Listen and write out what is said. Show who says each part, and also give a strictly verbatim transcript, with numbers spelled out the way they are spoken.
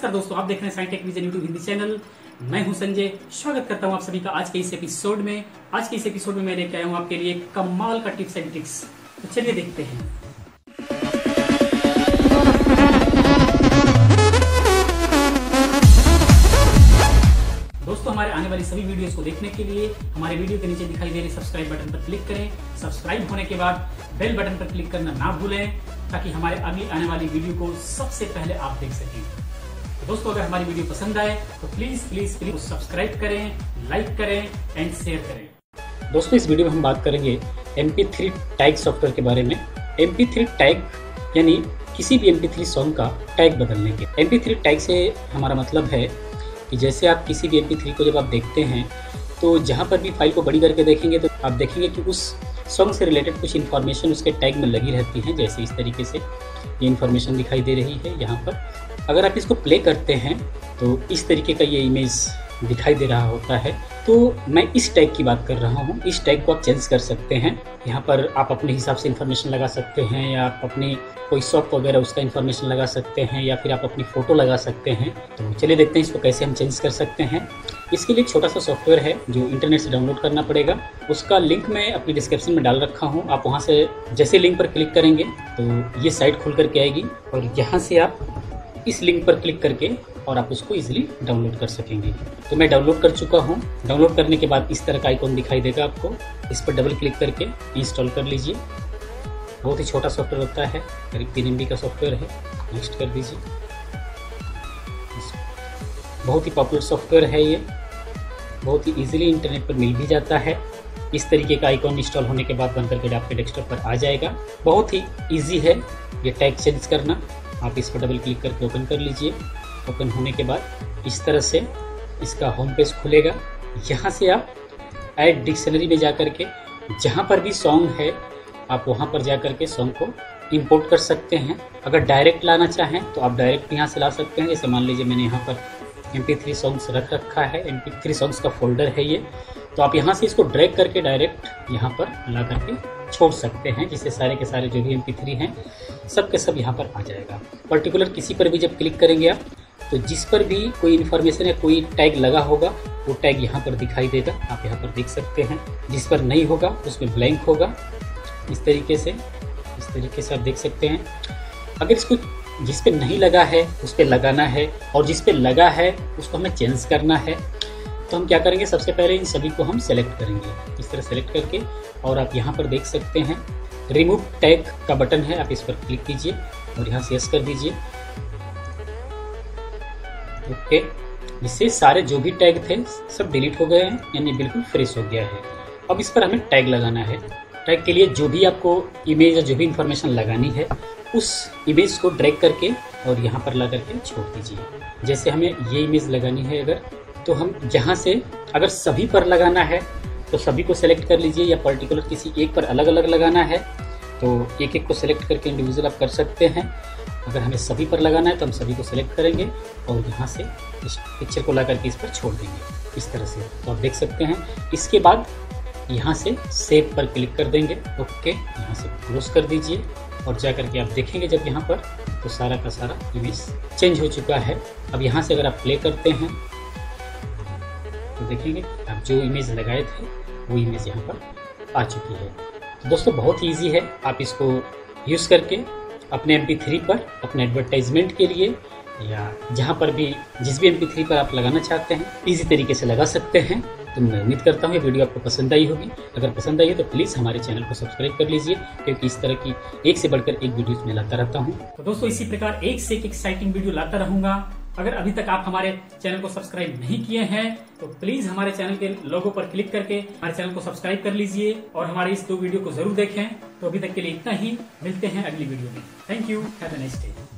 Speaker 1: नमस्कार दोस्तों, आप देख रहे हैं science tech vision YouTube Hindi channel. मैं हूं संजय। स्वागत करता हूं आप सभी का आज के इस एपिसोड में। आज के इस एपिसोड में मैं लेके आया हूं आपके लिए कमाल का टिप्स एंड ट्रिक्स। तो चलिए देखते हैं। दोस्तों, हमारे आने वाली सभी वीडियोस को देखने के लिए हमारे वीडियो के नीचे दिखाई दे रहे सब्सक्राइब बटन पर क्लिक करें। सब्सक्राइब होने के बाद बेल बटन पर क्लिक करना ना भूलें, ताकि हमारे अगली आने वाली वीडियो को सबसे पहले आप देख सकें। तो दोस्तों, अगर हमारी वीडियो पसंद आए तो प्लीज प्लीज प्लीज सब्सक्राइब करें, लाइक करें एंड शेयर करें। दोस्तों, इस वीडियो में हम बात करेंगे M P three tag software के बारे में। एम पी थ्री टैग यानी किसी भी एम पी थ्री सॉन्ग का टैग बदलने के। एम पी थ्री टैग से हमारा मतलब है कि जैसे आप किसी भी एम पी थ्री को जब आप देखते हैं तो जहाँ पर भी फाइल को बड़ी करके देखेंगे तो आप देखेंगे कि उस सॉन्ग से रिलेटेड कुछ इन्फॉर्मेशन उसके टैग में लगी रहती है। जैसे इस तरीके से ये इन्फॉर्मेशन दिखाई दे रही है यहाँ पर। अगर आप इसको प्ले करते हैं तो इस तरीके का ये इमेज दिखाई दे रहा होता है। तो मैं इस टैग की बात कर रहा हूँ। इस टैग को आप चेंज कर सकते हैं। यहाँ पर आप अपने हिसाब से इन्फॉर्मेशन लगा सकते हैं, या आप अपनी कोई शॉप वगैरह उसका इन्फॉर्मेशन लगा सकते हैं, या फिर आप अपनी फ़ोटो लगा सकते हैं। तो चलिए देखते हैं इसको कैसे हम चेंज कर सकते हैं। इसके लिए एक छोटा सा सॉफ्टवेयर है जो इंटरनेट से डाउनलोड करना पड़ेगा। उसका लिंक मैं अपनी डिस्क्रिप्शन में डाल रखा हूँ। आप वहाँ से जैसे लिंक पर क्लिक करेंगे तो ये साइट खुल करके आएगी, और यहाँ से आप इस लिंक पर क्लिक करके और आप उसको इजीली डाउनलोड कर सकेंगे। तो मैं डाउनलोड कर चुका हूँ। डाउनलोड करने के बाद इस तरह का आइकॉन दिखाई देगा आपको। इस पर डबल क्लिक करके इंस्टॉल कर लीजिए। बहुत ही छोटा सॉफ्टवेयर होता है, करीब तीन एम बी का सॉफ्टवेयर है। नेक्स्ट कर दीजिए। बहुत ही पॉपुलर सॉफ्टवेयर है ये, बहुत ही इजीली इंटरनेट पर मिल भी जाता है। इस तरीके का आइकॉन इंस्टॉल होने के बाद बनकर के आपके डेस्कटॉप पर आ जाएगा। बहुत ही इजी है ये टैग चेंज करना। आप इस पर डबल क्लिक करके ओपन कर लीजिए। ओपन होने के बाद इस तरह से इसका होम पेज खुलेगा। यहाँ से आप ऐड डिक्शनरी में जा कर के जहाँ पर भी सॉन्ग है आप वहाँ पर जा कर के सॉन्ग को इंपोर्ट कर सकते हैं। अगर डायरेक्ट लाना चाहें तो आप डायरेक्ट यहाँ से ला सकते हैं। जैसे मान लीजिए मैंने यहाँ पर एम पी थ्री सॉन्ग्स रख रखा है, एम पी थ्री सॉन्ग्स का फोल्डर है ये। तो आप यहाँ से इसको ड्रैग करके डायरेक्ट यहाँ पर ला करके छोड़ सकते हैं, जिससे सारे के सारे जो भी एम पी थ्री हैं सब के सब यहाँ पर आ जाएगा। पर्टिकुलर किसी पर भी जब क्लिक करेंगे आप तो जिस पर भी कोई इन्फॉर्मेशन या कोई टैग लगा होगा वो टैग यहाँ पर दिखाई देगा। आप यहाँ पर देख सकते हैं। जिस पर नहीं होगा उसमें ब्लैंक होगा। इस तरीके से इस तरीके से आप देख सकते हैं। अगर इसको जिस पे नहीं लगा है उस पर लगाना है, और जिस पे लगा है उसको हमें चेंज करना है, तो हम क्या करेंगे, सबसे पहले इन सभी को हम सेलेक्ट करेंगे। इस तरह सेलेक्ट करके और आप यहाँ पर देख सकते हैं रिमूव टैग का बटन है, आप इस पर क्लिक कीजिए और यहाँ से यस कर दीजिए। ओके, इससे सारे जो भी टैग थे सब डिलीट हो गए हैं, यानी बिल्कुल फ्रेश हो गया है। अब इस पर हमें टैग लगाना है। टैग के लिए जो भी आपको इमेज या जो भी इंफॉर्मेशन लगानी है उस इमेज को ड्रैग करके और यहाँ पर ला करके छोड़ दीजिए। जैसे हमें ये इमेज लगानी है अगर, तो हम यहाँ से अगर सभी पर लगाना है तो सभी को सेलेक्ट कर लीजिए, या पर्टिकुलर किसी एक पर अलग अलग लगाना है तो एक एक को सेलेक्ट करके इंडिविजुअल आप कर सकते हैं। अगर हमें सभी पर लगाना है तो हम सभी को सेलेक्ट करेंगे और यहाँ से इस पिक्चर को ला करके इस पर छोड़ देंगे इस तरह से। तो आप देख सकते हैं। इसके बाद यहाँ से सेव पर क्लिक कर देंगे। ओके, यहाँ से क्लोज कर दीजिए और जा करके आप देखेंगे जब यहाँ पर तो सारा का सारा इमेज चेंज हो चुका है। अब यहाँ से अगर आप प्ले करते हैं तो देखेंगे आप जो इमेज लगाए थे वो इमेज यहाँ पर आ चुकी है। तो दोस्तों, बहुत ही ईजी है। आप इसको यूज़ करके अपने एम पी थ्री पर अपने एडवर्टाइजमेंट के लिए या जहाँ पर भी जिस भी एम पी थ्री पर आप लगाना चाहते हैं इजी तरीके से लगा सकते हैं। तो मैं उम्मीद करता हूँ ये वीडियो आपको पसंद आई होगी। अगर पसंद आई हो तो प्लीज़ हमारे चैनल को सब्सक्राइब कर लीजिए, क्योंकि इस तरह की एक से बढ़कर एक वीडियो मैं लाता रहता हूँ। तो दोस्तों, इसी प्रकार एक से एक एक्साइटिंग वीडियो लाता रहूंगा। अगर अभी तक आप हमारे चैनल को सब्सक्राइब नहीं किए हैं तो प्लीज हमारे चैनल के लोगो पर क्लिक करके हमारे चैनल को सब्सक्राइब कर लीजिए और हमारे इस दो वीडियो को जरूर देखें। तो अभी तक के लिए इतना ही। मिलते हैं अगली वीडियो में। Thank you. Have a nice day.